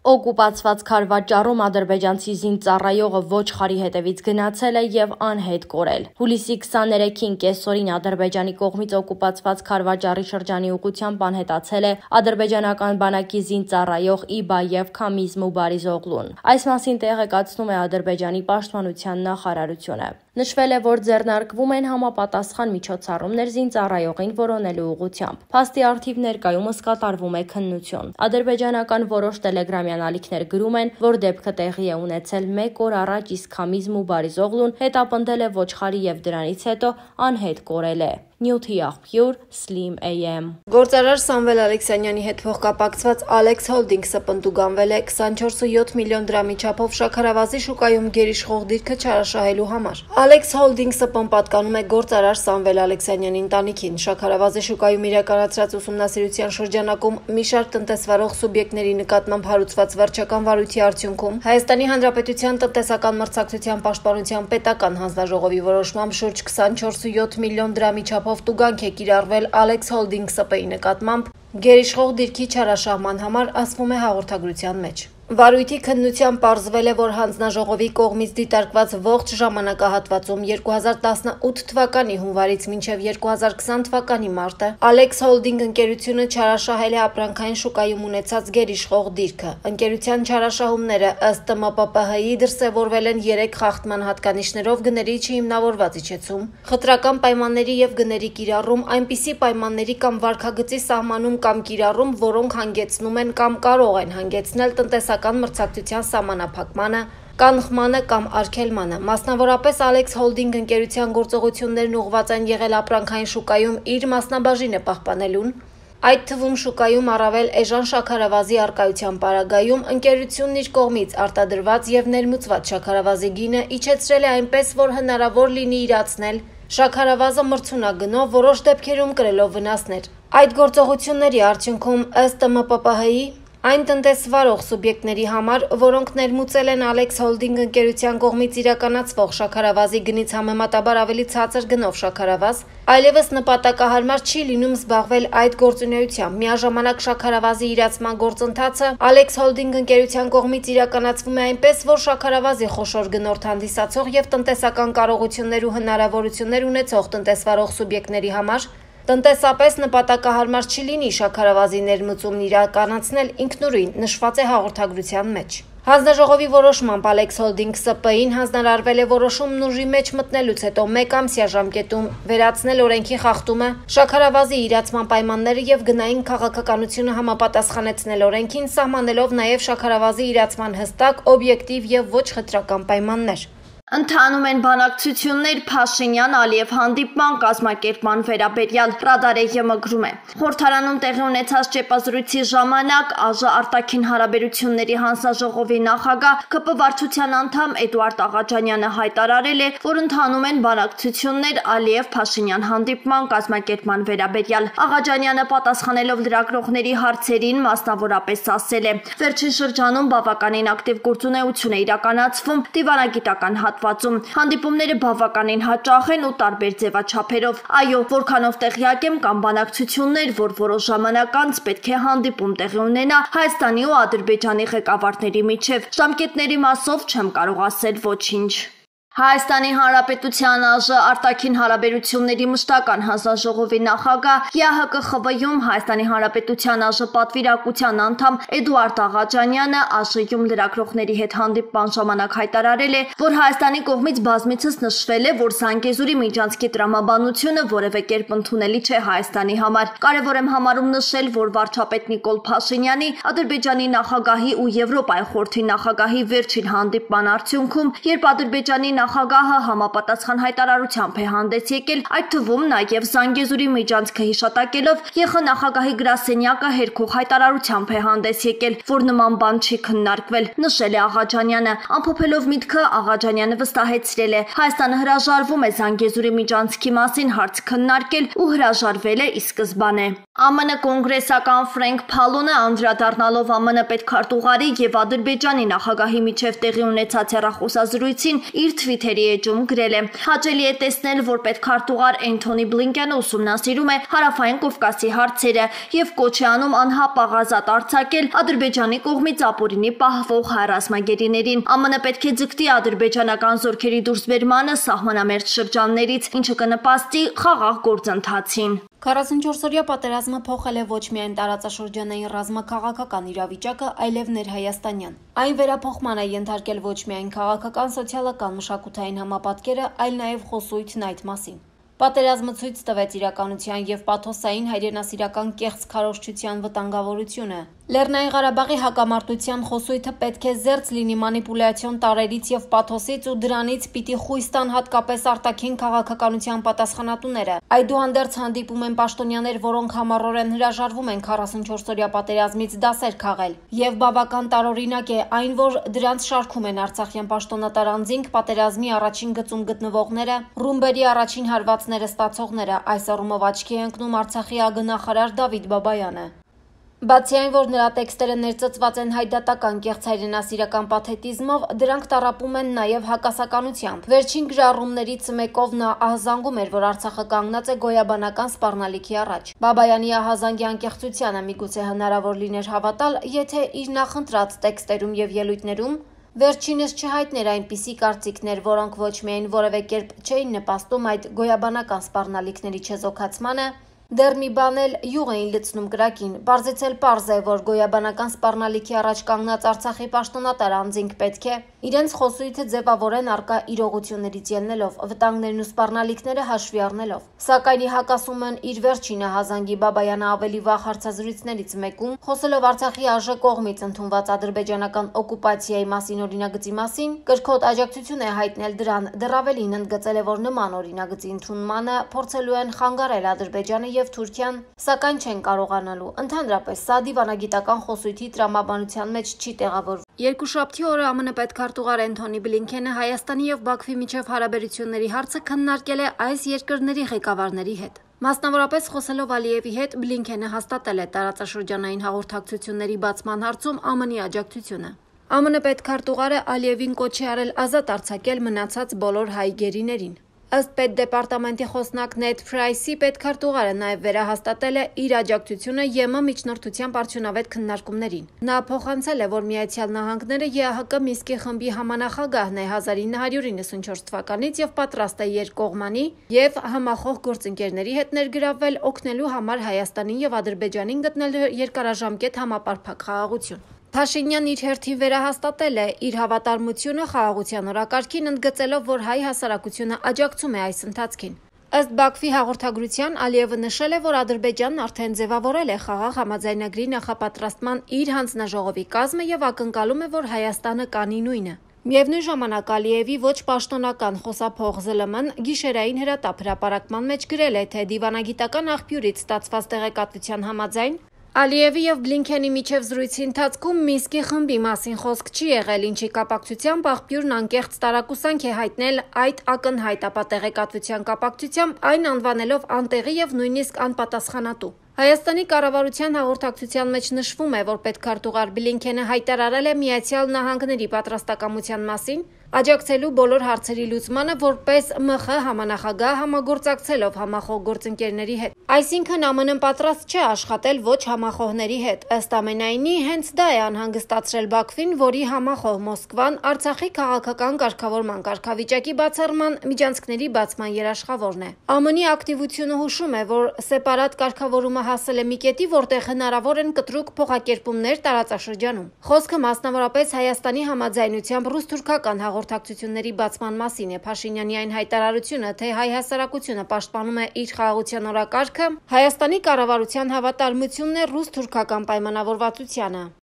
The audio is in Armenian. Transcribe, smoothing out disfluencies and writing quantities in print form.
Օկուպացված Քարվաճառում ադրբեջանցի զինծառայողը ոչխարի հետևից գնացել է եւ անհետ կորել։ Հուլիսի 23-ին կեսօրին Ադրբեջանի կողմից օկուպացված Քարվաճառի շրջանի ուղղությամբ անհետացել է ադրբեջանական բանակի զինծառայող Իբաև Քամիզ Մուբարիզօղլուն։ Այս մասին տեղեկացնում է Ադրբեջանի պաշտպանության նախարարությունը։ Նշվել է, որ ձեռնարկվում են համապատասխան միջոցառումներ զինծառայողին որոնելու ուղղությամբ։ Փաստի առթիվ ներկայումս կատարվում է քննություն։ Ադրբեջանական որոշ տելեգրամյան ալիքներ գրում են, որ դեպքը տեղի է ունեցել 1 օր առաջ, իսկ Քամիզ Մուբարիզօղլուն հետապնդել է ոչխարի եւ դրանից հետո անհետ կորել է։ Նյութի աղբյուր Slim AM։ Գործարար Սամվել Ալեքսանյանի հետ փոխկապակցված Alex Holdings-ը պնդուկանվել է 24.7 միլիոն դրամի չափով շաքարավազի շուկայում գերիշխող դիրքը չարաշահելու համար։ Alex Holdings-ը պատկանում է գործարար Սամվել Ալեքսանյանի ընտանիքին։ Շաքարավազի շուկայում իրականացրած ուսումնասիրության շրջանակում մի շարք տնտեսվարող սուբյեկտների նկատմամբ հարուցված վարչական վարույթի արդյունքում Հայաստանի Հանրապետության տնտեսական մրցակցության պաշտպանության պետական հանձնաժողովի որոշմամբ շուրջ 24.7 միլիոն դրամի չափով տուգանք է կիրառվել Alex Holdings-ի նկատմամբ գերիշխող դիրքի չարաշահման համար, ասվում է հաղորդագրության մեջ։ Վարույթի քննությամբ պարզվել է, որ հանձնաժողովի կողմից դիտարկված ողջ ժամանակահատվածում 2018 թվականի հունվարից մինչև 2020 թվականի մարտը Alex Holding ընկերությունը չարաշահել է ապրանքային շուկայում ունեցած գերիշխող դիրքը։ Ընկերության չարաշահումները ըստ ՏՄՊՊՀ-ի դրսևորվել են 3 խախտման հատկանիշներով գների չհիմնավորված իջեցում, խտրական պայմանների եւ գների կիրառում, այնպիսի պայմանների կամ վարքագծի սահմանում կամ կիրառում, որոնք հանգեցնում են կամ կարող են հանգեցնել տնտեսական մրցակցության սահմանափակմանը, կանխմանը կամ արգելմանը։ Մասնավորապես Alex Holding ընկերության գործողություններն ուղղված են եղել ապրանքային շուկայում իր մասնաբաժինը պահպանելուն, այդ թվում շուկայում առավել էժան շաքարավազի առկայության պարագայում ընկերությունն իր կողմից արտադրված եւ ներմուծված շաքարավազի գինը իջեցրել է այնպես, որ հնարավոր լինի իրացնել շաքարավազը մրցունակ գնով, որոշ դեպքերում կրելով վնասներ։ Այդ գործողությունների արդյունքում ըստ ՏՄՊՊՀ-ի այն տնտեսվարող սուբյեկտների համար, որոնք ներմուծել են Alex Holding ընկերության կողմից իրականացվող շաքարավազի գնից համեմատաբար ավելի ցածր գնով շաքարավազ, այլևս նպատակահարմար չի լինում զբաղվել այդ գործունեությամբ։ Միաժամանակ շաքարավազի իրացման գործընթացը Alex Holding ընկերության կողմից իրականացվում է այնպես, որ շաքարավազի խոշոր գնորդ հանդիսացող եւ տնտեսական կարողություններ ու հնարավորություններ ունեցող տնտեսվարող սուբյեկտների համար տնտեսապես նպատակահարմար չի լինի շաքարավազի ներմուծումն իրականացնել ինքնուրույն, նշված է հաղորդագրության մեջ։ Հանձնաժողովի որոշմամբ Alex Holdings ՍՊ-ին հանձնարարվել է որոշումն ուժի մեջ մտնելուց հետո 1 ամսյա ժամկետում վերացնել օրենքի խախտումը, շաքարավազի իրացման պայմանները եւ գնային քաղաքականությունը համապատասխանեցնել օրենքին, սահմանելով նաեւ շաքարավազի իրացման հստակ, օբյեկտիվ եւ ոչ խտրական պայմաններ։ Ընթանում են բանակցություններ Փաշինյան-Ալիև հանդիպման կազմակերպման վերաբերյալ, Ռադար ԵՄ գրում է։ Խորհրդարանում տեղի ունեցած ճեպազրույցի ժամանակ ԱԺ արտաքին հարաբերությունների հանձնաժողովի նախագահ ԿՊ վարչության անդամ Էդուարդ Աղաջանյանը հայտարարել է, որ ընթանում են բանակցություններ Ալիև-Փաշինյան հանդիպման կազմակերպման վերաբերյալ։ Աղաջանյանը պատասխանելով լրագրողների հարցերին մասնավորապես ասել է. Վերջին շրջանում բավականին ակտիվ գործունեություն է իրականացվում դիվանագիտական հատվածում։ Հանդիպումները բավականին հաճախ են ու տարբեր ձևաչափերով։ Այո, որքանով տեղյակ եմ, կան բանակցություններ, որ որոշ ժամանակ անց պետք է հանդիպում տեղի ունենա Հայաստանի ու Ադրբեջանի ղեկավարների միջև։ Ժամկետների մասով չեմ կարող ասել ոչինչ։ Հայաստանի Հանրապետության ԱԺ արտաքին հարաբերությունների մշտական հանձնաժողովի նախագահ ԵԱՀԿ-ԽՎ-ում Հայաստանի Հանրապետության ԱԺ պատվիրակության անդամ Էդուարդ Աղաջանյանը ԱԺ-ում լրագրողների հետ հանդիպման ժամանակ հայտարարել է, որ Հայաստանի կողմից բազմիցս նշվել է, որ Զանգեզուրի միջանցքի տրամաբանությունը որևէ կերպ ընդունելի չէ Հայաստանի համար։ Կարևոր եմ համարում նշել, որ վարչապետ Նիկոլ Փաշինյանի, Ադրբեջանի նախագահի ու Եվրոպայի խորհրդի նախագահի վերջին հանդիպման արդյունքում, երբ Ադրբեջանի նախագահը համապատասխան հայտարարությամբ է հանդես եկել, այդ թվում նաև Զանգեզուրի միջանցքը հիշատակելով ԵԽ նախագահի գրասենյակը հերքող հայտարարությամբ է հանդես եկել, որ նման բան չի քննարկվել, նշել է Աղաջանյանը։ Ամփոփելով միտքը Աղաջանյանը վստահեցրել է. Հայաստանը հրաժարվում է Զանգեզուրի միջանցքի մասին հարց քննարկել ու հրաժարվել է ի սկզբանե։ ԱՄՆ կոնգրեսական Ֆրենք Փալոնը անդրադառնալով ԱՄՆ պետքարտուղարի եւ Ադրբեջանի նախագահի միջև տեղի ունեցած հեռախոսազրույցին իր Twitter-ի էջում գրել է. «Հաճելի է տեսնել, որ պետքարտուղար Էնթոնի Բլինկենը ուսումնասիրում է Հարավային Կովկասի հարցերը եւ կոչ է անում անհապաղ ազատ արձակել Ադրբեջանի կողմից ապօրինի պահվող հայրազմագերիներին։ ԱՄՆ պետք է ձգտի ադրբեջանական զորքերի դուրսբերմանը սահմանամերձ շրջաններից, ինչը կնպաստի խաղաղ գործընթացին»։ 44-օրյա պատերազմը փոխել է ոչ միայն տարածաշրջանային ռազմաքաղաքական իրավիճակը, այլև ներհայաստանյան։ Այն վերափոխման է ենթարկել ոչ միայն քաղաքական, սոցիալական, մշակութային համապատկերը, այլ նաև խոսույթն այդ մասին։ Պատերազմը ցույց տվեց իրականության եւ պաթոսային հայրենասիրական կեղծ քարոզչության վտանգավորությունը։ Լեռնային Ղարաբաղի հակամարտության խոսույթը պետք է զերծ լինի մանիպուլյացիոն տարրերից եւ պաթոսից ու դրանից պիտի խույս տան հատկապես արտաքին քաղաքականության պատասխանատուները։ Այդուհանդերձ հանդիպում են պաշտոնյաներ, որոնք համառորեն հրաժարվում են 44-օրյա պատերազմից դասեր քաղել։ Եվ բավական տարօրինակ է այն, որ դրանց շարքում են արցախյան պաշտոնատար անձինք, պատերազմի առաջին գծում գտնվողները, ռումբերի առաջին հարվածները ստացողները, այս առումով աչքի է ընկնում Արցախի ԱԳ-նախարար Դավիթ Բաբայանը։ Բացի այն, որ նրա տեքստերը ներծծված են հայդատական կեղծ հայրենասիրական պաթետիզմով, դրանք տառապում են նաև հակասականությամբ։ Վերջին գրառումներից մեկով նա ահազանգում էր, որ Արցախը կանգնած է գոյաբանական սպառնալիքի առաջ։ Բաբայանի ահազանգի անկեղծությանը միգուցե հնարավոր լիներ հավատալ, եթե իր նախընտրած տեքստերում եւ ելույթներում վերջինս չհայտներ այնպիսի կարծիքներ, որոնք ոչ միայն որևէ կերպ չէին նպաստում այդ գոյաբանական սպառնալիքների չեզոքացմանը, դեռ մի բան էլ յուղ էին լցնում կրակին։ Պարզից էլ պարզ է, որ գոյաբանական սպառնալիքի առաջ կանգնած Արցախի պաշտոնատար անձինք պետք է իրենց խոսույթը ձևավորեն առկա իրողություններից ելնելով, վտանգներն ու սպառնալիքները հաշվի առնելով։ Սակայն ի հակասումն իր վերջին ահազանգի Բաբայանը ավելի վաղ հարցազրույցներից մեկում, խոսելով Արցախի ԱԺ կողմից ընդունված ադրբեջանական օկուպացիայի մասին օրինագծի մասին, կրկոտ աջակցություն է հայտնել դրան, դեռ ավելին ընդգծել է, որ նման օրինագծի ընդունմանը փորձելու են խանգարել Ադրբեջանը եւ Թուրքիան, սակայն չեն կարողանալու։ Ընդհանրապես սա դիվանագիտական խոսույթի տրամաբանության մեջ չի տեղավորվում։ Երկուշաբթի օրը ԱՄՆ պետքարտուղար Էնթոնի Բլինքենը Հայաստանի եւ Բաքվի միջև հարաբերությունների հարցը քննարկել է այս երկրների ղեկավարների հետ։ Մասնավորապես խոսելով Ալիևի հետ, Բլինքենը հաստատել է տարածաշրջանային հաղորդակցությունների բացման հարցում ԱՄՆ-ի աջակցությունը։ ԱՄՆ պետքարտուղարը Ալիևին կոչ է արել ազատ արձակել մնացած բոլոր հայ գերիներին։ Ըստ պետդեպարտամենտի խոսնակ Նեդ Փրայսի, պետքարտուղարը նաև վերահաստատել է իր աջակցությունը ԵՄ միջնորդությամբ արդյունավետ քննարկումներին։ Նա փոխանցել է, որ Միացյալ Նահանգները ԵԱՀԿ Մինսկի խմբի համանախագահն է 1994 թվականից եւ պատրաստ է երկկողմանի եւ համախոհ գործընկերների հետ ներգրավվել օգնելու համար Հայաստանին եւ Ադրբեջանին գտնել երկարաժամկետ համապարփակ խաղաղություն։ Փաշինյանն իր հերթին վերահաստատել է իր հավատարմությունը խաղաղության օրակարգին, ընդգծելով, որ հայ հասարակությունը աջակցում է այս ընթացքին։ Ըստ Բաքվի հաղորդագրության, Ալիևը նշել է, որ Ադրբեջանն արդեն ձևավորել է խաղաղ համաձայնագրի նախապատրաստման իր հանձնաժողովի կազմը եւ ակնկալում է, որ Հայաստանը կանի նույնը։ Միևնույն ժամանակ Ալիևի ոչ պաշտոնական խոսափող ԶԼՄ-ն գիշերային հրատապ հրապարակման մեջ գրել է, թե դիվանագիտական աղբյուրից ստացված տեղեկատվության համաձայն Ալիևի եւ Բլինքենի միջև զրույցի ընթացքում Մինսկի խմբի մասին խոսք չի եղել, ինչի կապակցությամբ աղբյուրն անկեղծ տարակուսանք է հայտնել այդ ակնհայտ ապատեղեկատվության կապակցությամբ, այն անվանելով անտեղի եւ նույնիսկ անպատասխանատու։ Հայաստանի կառավարության հաղորդակցության մեջ նշվում է, որ պետքարտուղար Բլինքենը հայտարարել է Միացյալ Նահանգների պատրաստակամության մասին աջակցելու բոլոր հարցերի լուծմանը որպես ՄԽ համանախագահ համագործակցելով համախոհ գործընկերների հետ։ Այսինքն ԱՄՆ-ն պատրաստ չէ աշխատել ոչ համախոհների հետ։ Ըստ ամենայնի, հենց դա է անհանգստացրել Բաքվին, որի համախոհ Մոսկվան Արցախի քաղաքական կարգավորման կարգավիճակի բացառման միջանցքների բացման երաշխավորն է։ ԱՄՆ-ի ակտիվությունը հուշում է, որ սեպարատ կարգավորումը հասել է մի կետի, որտեղ հնարավոր են կտրուկ փոխակերպումներ տարածաշրջանում։ Խոսքը մասնավորապես Հայաստանի համաձայնությամբ ռուս-թուրքական հաղորդակցությունների բացման մասին է։ Փաշինյանի այն հայտարարությունը, թե հայ հասարակությունը պաշտպանում է իր խաղաղության օրակարգը, Հայաստանի կառավարության հավատարմությունն է ռուս-թուրքական պայմանավորվածությանը։